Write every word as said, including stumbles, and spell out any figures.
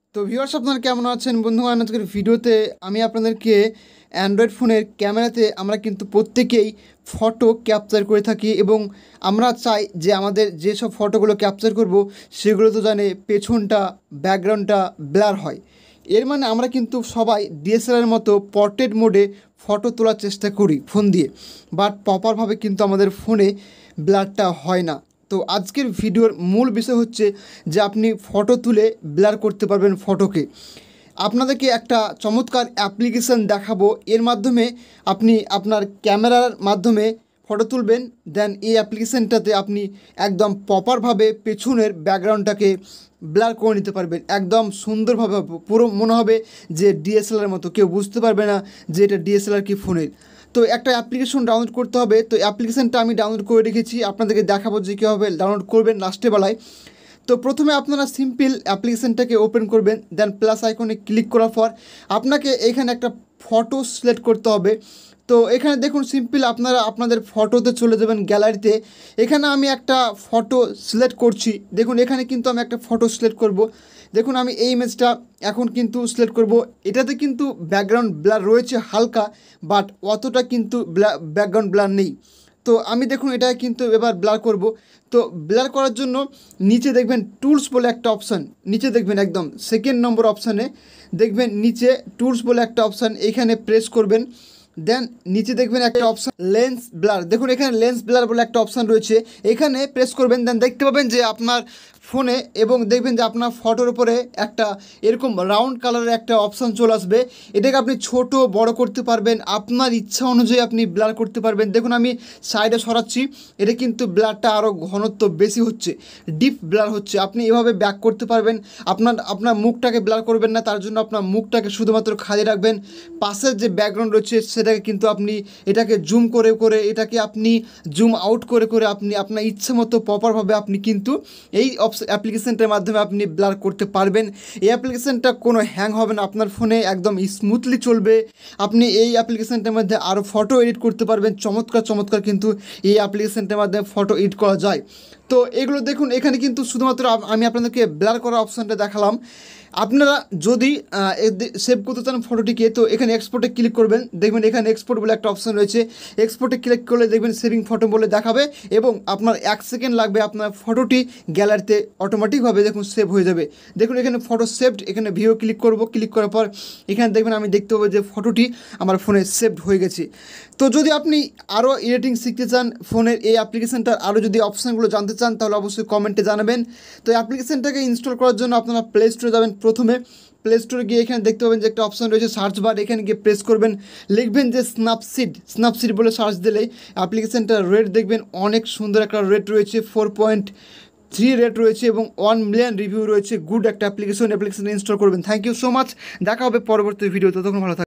তো ভিউয়ার্স আপনারা কেমন আছেন বন্ধুগণ? আজকের ভিডিওতে আমি আপনাদেরকে অ্যান্ড্রয়েড ফোনের ক্যামেরাতে আমরা কিন্তু প্রত্যেকেই ফটো ক্যাপচার করে থাকি এবং আমরা চাই যে আমাদের যেসব ফটোগুলো ক্যাপচার করব সেগুলো তো জানে পেছনটা ব্যাকগ্রাউন্ডটা ব্লার হয়। এর মানে আমরা কিন্তু সবাই ডিএসএলআর মতো পোর্ট্রেট মোডে ফটো তোলার চেষ্টা করি ফোন দিয়ে, বাট প্রপারভাবে কিন্তু আমাদের ফোনে ব্লারটা হয় না। তো আজকের ভিডিওর মূল বিষয় হচ্ছে যে আপনি ফটো তুলে ব্লার করতে পারবেন ফটোকে। আপনাদেরকে একটা চমৎকার অ্যাপ্লিকেশান দেখাবো, এর মাধ্যমে আপনি আপনার ক্যামেরার মাধ্যমে ফটো তুলবেন, দেন এই অ্যাপ্লিকেশানটাতে আপনি একদম প্রপারভাবে পেছনের ব্যাকগ্রাউন্ডটাকে ব্লার করে নিতে পারবেন। একদম সুন্দরভাবে পুরো মনে হবে যে ডিএসএলআর মতো, কেউ বুঝতে পারবে না যে এটা ডিএসএলআর কি ফোনের। তো একটা অ্যাপ্লিকেশন ডাউনলোড করতে হবে। তো অ্যাপ্লিকেশানটা আমি ডাউনলোড করে রেখেছি, আপনাদেরকে দেখাবো যে কীভাবে ডাউনলোড করবেন লাস্টে বেলায়। তো প্রথমে আপনারা সিম্পল অ্যাপ্লিকেশানটাকে ওপেন করবেন, দেন প্লাস আইকনে ক্লিক করার পর আপনাকে এখানে একটা ফটো সিলেক্ট করতে হবে। তো এখানে দেখুন সিম্পল আপনারা আপনাদের ফটোতে চলে যাবেন গ্যালারিতে। এখানে আমি একটা ফটো সিলেক্ট করছি, দেখুন এখানে কিন্তু আমি একটা ফটো সিলেক্ট করব। দেখুন আমি এই ইমেজটা এখন কিন্তু সিলেক্ট করব। এটাতে কিন্তু ব্যাকগ্রাউন্ড ব্লার রয়েছে হালকা, বাট অতটা কিন্তু ব্যাকগ্রাউন্ড ব্লার নেই। তো আমি দেখুন এটা কিন্তু এবার ব্লার করব। তো ব্লার করার জন্য নিচে দেখবেন টুলস বলে একটা অপশান, নিচে দেখবেন একদম সেকেন্ড নম্বর অপশানে দেখবেন নিচে টুলস বলে একটা অপশান, এইখানে প্রেস করবেন। দেন নিচে দেখবেন একটা অপশান লেন্স ব্লার, দেখুন এখানে লেন্স ব্লার বলে একটা অপশান রয়েছে, এখানে প্রেস করবেন। দেন দেখতে পাবেন যে আপনার ফোনে এবং দেখবেন যে আপনার ফটোর উপরে একটা এরকম রাউন্ড কালারের একটা অপশান চলে আসবে। এটাকে আপনি ছোট বড় করতে পারবেন, আপনার ইচ্ছা অনুযায়ী আপনি ব্লার করতে পারবেন। দেখুন আমি সাইডে সরাচ্ছি, এটা কিন্তু ব্লারটা আরও ঘনত্ব বেশি হচ্ছে, ডিপ ব্লার হচ্ছে। আপনি এভাবে ব্যাক করতে পারবেন। আপনার আপনার মুখটাকে ব্লার করবেন না, তার জন্য আপনার মুখটাকে শুধুমাত্র খালি রাখবেন। পাশের যে ব্যাকগ্রাউন্ড রয়েছে সেটাকে কিন্তু আপনি এটাকে জুম করে করে এটাকে আপনি জুম আউট করে করে আপনি আপনার ইচ্ছে মতো প্রপারভাবে আপনি কিন্তু এই অ্যাপ্লিকেশানটার মাধ্যমে আপনি ব্লার করতে পারবেন। এই অ্যাপ্লিকেশানটা কোনো হ্যাং হবে না, আপনার ফোনে একদম স্মুথলি চলবে। আপনি এই অ্যাপ্লিকেশানটার মধ্যে আরও ফটো এডিট করতে পারবেন, চমৎকার চমৎকার কিন্তু এই অ্যাপ্লিকেশানটার মাধ্যমে ফটো এডিট করা যায়। তো এগুলো দেখুন এখানে কিন্তু শুধুমাত্র আমি আপনাদেরকে ব্লার করার অপশানটা দেখালাম। আপনারা যদি সেভ করতে চান ফটোটিকে, তো এখানে এক্সপোর্টে ক্লিক করবেন, দেখবেন এখানে এক্সপোর্ট বলে একটা অপশান রয়েছে, এক্সপোর্টে ক্লিক করলে দেখবেন সেভিং ফটো বলে দেখাবে এবং আপনার এক সেকেন্ড লাগবে, আপনার ফটোটি গ্যালারিতে অটোমেটিকভাবে দেখুন সেভ হয়ে যাবে। দেখুন এখানে ফটো সেভড, এখানে ভিও ক্লিক করব, ক্লিক করার পর এখানে দেখবেন আমি দেখতে পাবো যে ফটোটি আমার ফোনে সেভড হয়ে গেছে। তো যদি আপনি আরও এডিটিং শিখতে চান ফোনের এই অ্যাপ্লিকেশানটার আরও যদি অপশানগুলো জানতে চান তাহলে অবশ্যই কমেন্টে জানাবেন। তো অ্যাপ্লিকেশানটাকে ইনস্টল করার জন্য আপনারা প্লে স্টোরে যাবেন। প্রথমে প্লে স্টোরে গিয়ে এখানে দেখতে পাবেন যে একটা অপশান রয়েছে সার্চ বার, এখানে গিয়ে প্রেস করবেন, লিখবেন যে স্ন্যাপসিড, স্ন্যাপসিড বলে সার্চ দিলেই অ্যাপ্লিকেশানটার রেট দেখবেন অনেক সুন্দর একটা রেট রয়েছে, ফোর পয়েন্ট থ্রি রেট রয়েছে এবং ওয়ান মিলিয়ন রিভিউ রয়েছে। গুড একটা অ্যাপ্লিকেশন, অ্যাপ্লিকেশান ইনস্টল করবেন। থ্যাংক ইউ সো মাচ, দেখা হবে পরবর্তী ভিডিওতে, তখন ভালো থাকবেন।